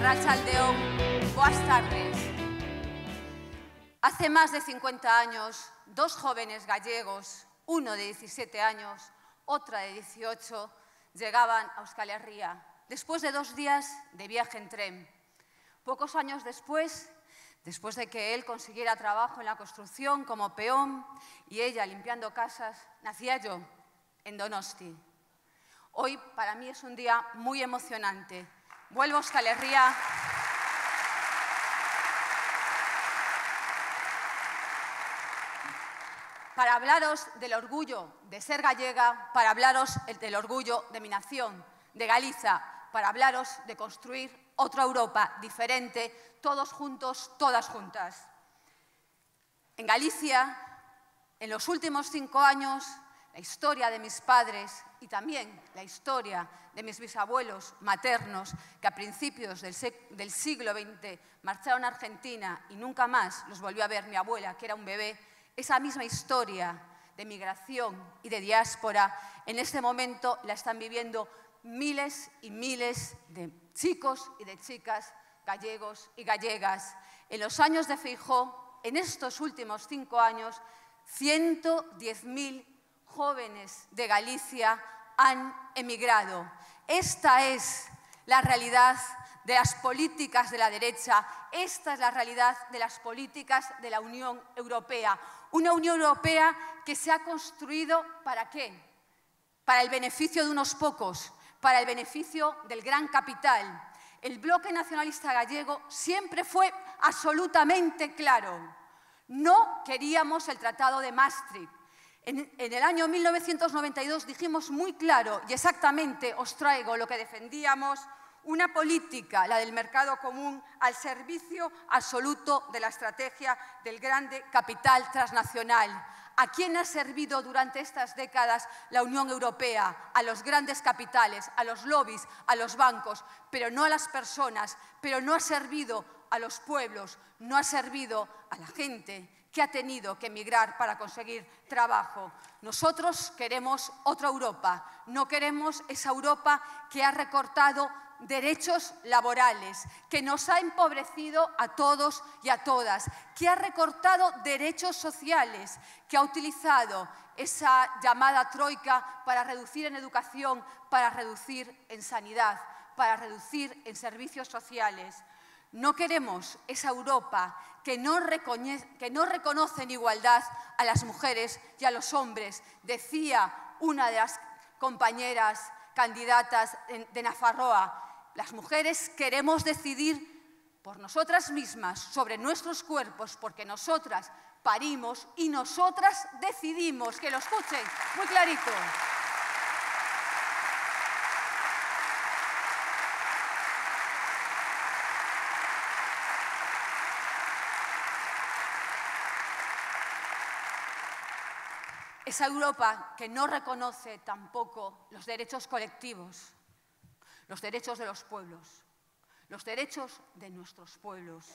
Arratsaldeon, boas tardes. Hace más de 50 años, dos jóvenes gallegos, uno de 17 años, otra de 18, llegaban a Euskal Herria, después de 2 días de viaje en tren. Pocos años después de que él consiguiera trabajo en la construcción como peón y ella limpiando casas, nacía yo en Donosti. Hoy para mí es un día muy emocionante. Vuelvo a Euskal Herria para hablaros del orgullo de ser gallega, para hablaros del orgullo de mi nación, de Galiza, para hablaros de construir otra Europa diferente, todos juntos, todas juntas. En Galicia, en los últimos 5 años, la historia de mis padres y también la historia de mis bisabuelos maternos, que a principios del siglo XX marcharon a Argentina y nunca más los volvió a ver mi abuela, que era un bebé, esa misma historia de migración y de diáspora, en este momento la están viviendo miles y miles de chicos y de chicas gallegos y gallegas. En los años de Feijóo, en estos últimos 5 años, 110.000 jóvenes de Galicia han emigrado. Esta es la realidad de las políticas de la derecha, esta es la realidad de las políticas de la Unión Europea. Una Unión Europea que se ha construido ¿para qué? Para el beneficio de unos pocos, para el beneficio del gran capital. El bloque nacionalista gallego siempre fue absolutamente claro. No queríamos el Tratado de Maastricht. En el año 1992 dijimos muy claro, y exactamente os traigo lo que defendíamos, una política, la del mercado común, al servicio absoluto de la estrategia del grande capital transnacional. ¿A quién ha servido durante estas décadas la Unión Europea? A los grandes capitales, a los lobbies, a los bancos, pero no a las personas, pero no ha servido a los pueblos, no ha servido a la gente que ha tenido que emigrar para conseguir trabajo. Nosotros queremos otra Europa, no queremos esa Europa que ha recortado derechos laborales, que nos ha empobrecido a todos y a todas, que ha recortado derechos sociales, que ha utilizado esa llamada troika para reducir en educación, para reducir en sanidad, para reducir en servicios sociales. No queremos esa Europa que no reconoce en igualdad a las mujeres y a los hombres, decía una de las compañeras candidatas de Nafarroa. Las mujeres queremos decidir por nosotras mismas sobre nuestros cuerpos, porque nosotras parimos y nosotras decidimos. Que lo escuchen muy clarito. Esa Europa que no reconoce tampoco los derechos colectivos, los derechos de los pueblos, los derechos de nuestros pueblos.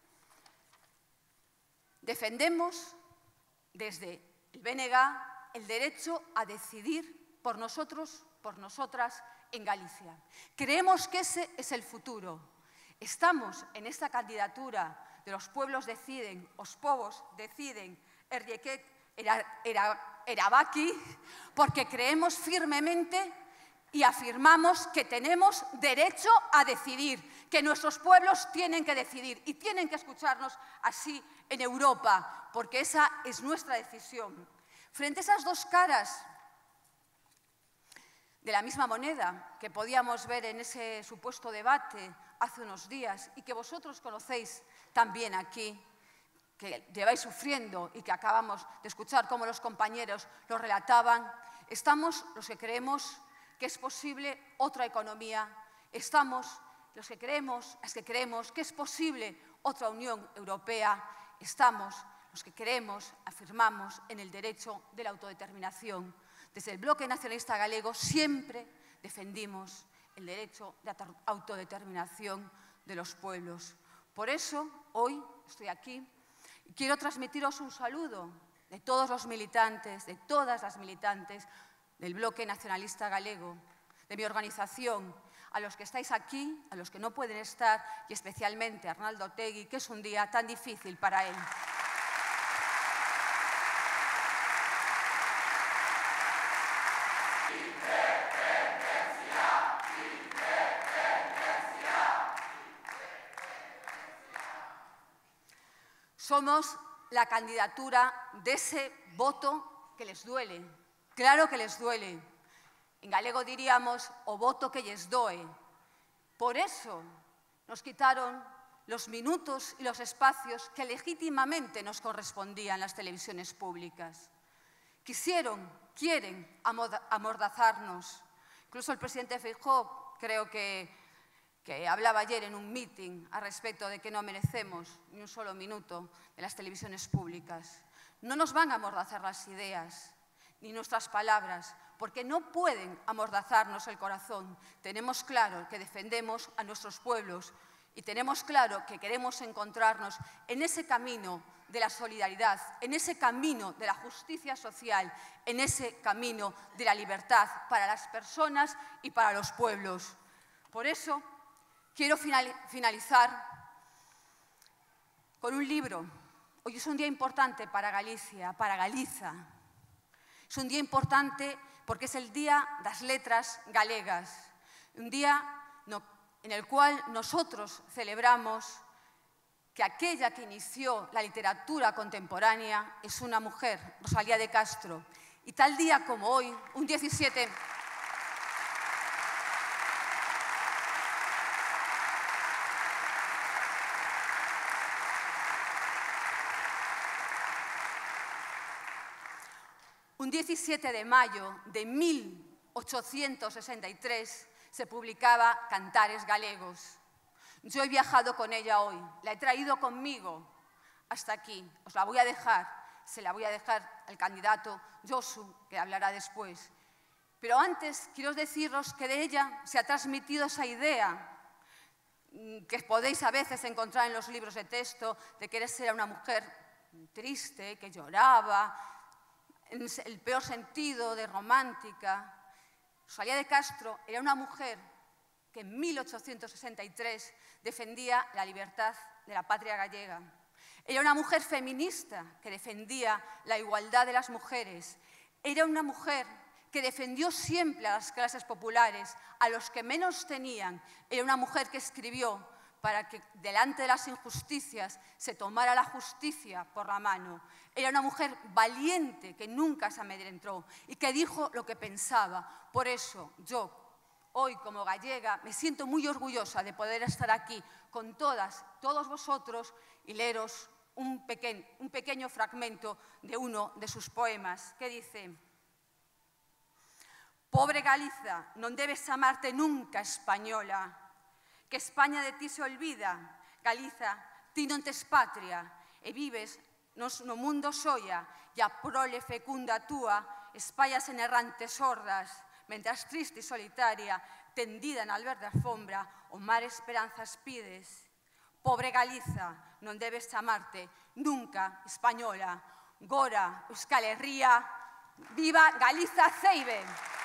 Defendemos desde el BNG el derecho a decidir por nosotros, por nosotras en Galicia. Creemos que ese es el futuro. Estamos en esta candidatura de los pueblos deciden, os povos deciden, Errieket erabaki, porque creemos firmemente y afirmamos que tenemos derecho a decidir, que nuestros pueblos tienen que decidir y tienen que escucharnos así en Europa, porque esa es nuestra decisión. Frente a esas dos caras de la misma moneda que podíamos ver en ese supuesto debate hace unos días y que vosotros conocéis también aquí, que lleváis sufriendo y que acabamos de escuchar cómo los compañeros lo relataban, estamos los que creemos que es posible otra economía, estamos los que creemos, las que creemos que es posible otra Unión Europea, estamos los que creemos, afirmamos en el derecho de la autodeterminación. Desde el bloque nacionalista galego siempre defendimos el derecho de autodeterminación de los pueblos. Por eso, hoy estoy aquí y quiero transmitiros un saludo de todos los militantes, de todas las militantes del bloque nacionalista galego, de mi organización, a los que estáis aquí, a los que no pueden estar y especialmente a Arnaldo Otegi, que es un día tan difícil para él. Somos la candidatura de ese voto que les duele. Claro que les duele. En galego diríamos o voto que lles doe. Por eso nos quitaron los minutos y los espacios que legítimamente nos correspondían en las televisiones públicas. Quieren amordazarnos. Incluso el presidente Feijóo creo que hablaba ayer en un meeting al respecto de que no merecemos ni un solo minuto de las televisiones públicas. No nos van a amordazar las ideas ni nuestras palabras, porque no pueden amordazarnos el corazón. Tenemos claro que defendemos a nuestros pueblos y tenemos claro que queremos encontrarnos en ese camino de la solidaridad, en ese camino de la justicia social, en ese camino de la libertad para las personas y para los pueblos. Por eso, quiero finalizar con un libro. Hoy es un día importante para Galicia, para Galiza. Es un día importante porque es el Día das Letras Galegas, un día en el cual nosotros celebramos que aquella que inició la literatura contemporánea es una mujer, Rosalía de Castro. Y tal día como hoy, un 17... Un 17 de mayo de 1863 se publicaba Cantares Galegos. Yo he viajado con ella hoy, la he traído conmigo hasta aquí. Os la voy a dejar, se la voy a dejar al candidato Josu, que hablará después. Pero antes quiero deciros que de ella se ha transmitido esa idea que podéis a veces encontrar en los libros de texto de que era una mujer triste, que lloraba, en el peor sentido, de romántica. Rosalía de Castro era una mujer que en 1863 defendía la libertad de la patria gallega. Era una mujer feminista que defendía la igualdad de las mujeres. Era una mujer que defendió siempre a las clases populares, a los que menos tenían. Era una mujer que escribió para que delante de las injusticias se tomara la justicia por la mano. Era una mujer valiente que nunca se amedrentó y que dijo lo que pensaba. Por eso yo, hoy como gallega, me siento muy orgullosa de poder estar aquí con todos vosotros y leeros un pequeño fragmento de uno de sus poemas que dice: Pobre Galiza, non debes amarte nunca, española, que España de ti se olvida. Galiza, ti non tes patria e vives no mundo soia e a prole fecunda túa espallas en errantes sordas, mentras triste e solitaria, tendida na verde alfombra, o mar esperanzas pides. Pobre Galiza, non debes amarte nunca, española. Gora, Euskal Herria, viva Galiza Ceibe!